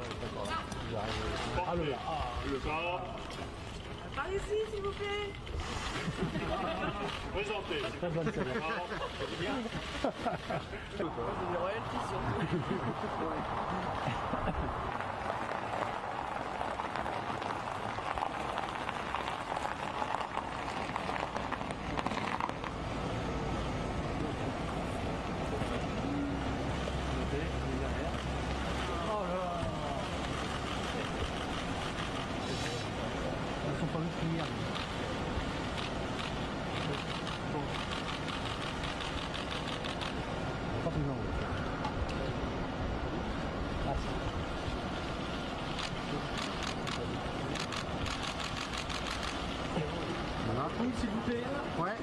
Le corps. Par ici, s'il vous plaît. Présentez. Très bonne celle-là. Des royalties surtout. Elles sont pas mises qu'hier. Pas plus long. Voilà. Oui, s'il vous plaît. Ouais.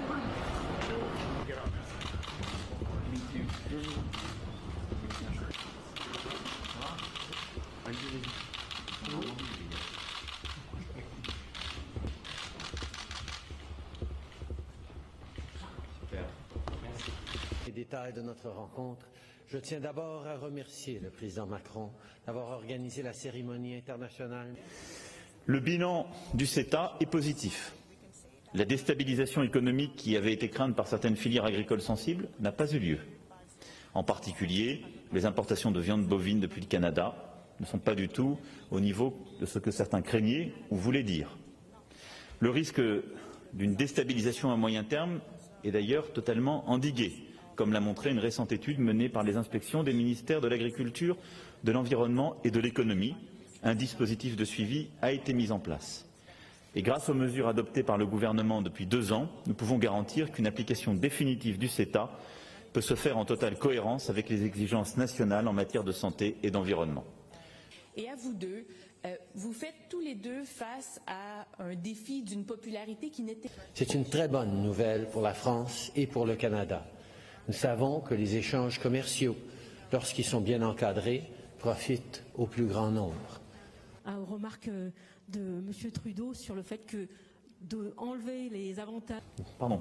Détails de notre rencontre, je tiens d'abord à remercier le président Macron d'avoir organisé la cérémonie internationale. Le bilan du CETA est positif. La déstabilisation économique qui avait été crainte par certaines filières agricoles sensibles n'a pas eu lieu. En particulier, les importations de viande bovine depuis le Canada ne sont pas du tout au niveau de ce que certains craignaient ou voulaient dire. Le risque d'une déstabilisation à moyen terme est d'ailleurs totalement endigué, comme l'a montré une récente étude menée par les inspections des ministères de l'Agriculture, de l'Environnement et de l'Économie. Un dispositif de suivi a été mis en place. Et grâce aux mesures adoptées par le gouvernement depuis 2 ans, nous pouvons garantir qu'une application définitive du CETA peut se faire en totale cohérence avec les exigences nationales en matière de santé et d'environnement. Et à vous deux, vous faites tous les deux face à un défi d'une popularité qui n'était... C'est une très bonne nouvelle pour la France et pour le Canada. Nous savons que les échanges commerciaux, lorsqu'ils sont bien encadrés, profitent au plus grand nombre. Aux remarques de M. Trudeau sur le fait que d'enlever les avantages. Pardon.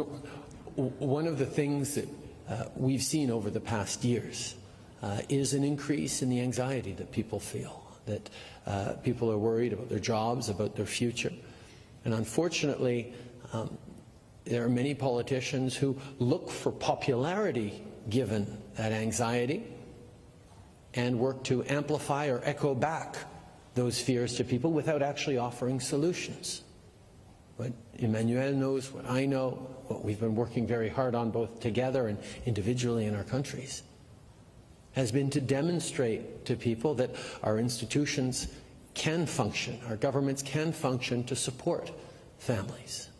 One of the things that we've seen over the past years is an increase in the anxiety that people feel, that people are worried about their jobs, about their future. And unfortunately, there are many politicians who look for popularity given that anxiety and work to amplify or echo back those fears to people without actually offering solutions. What Emmanuel knows, what I know, what we've been working very hard on both together and individually in our countries, has been to demonstrate to people that our institutions can function, our governments can function to support families.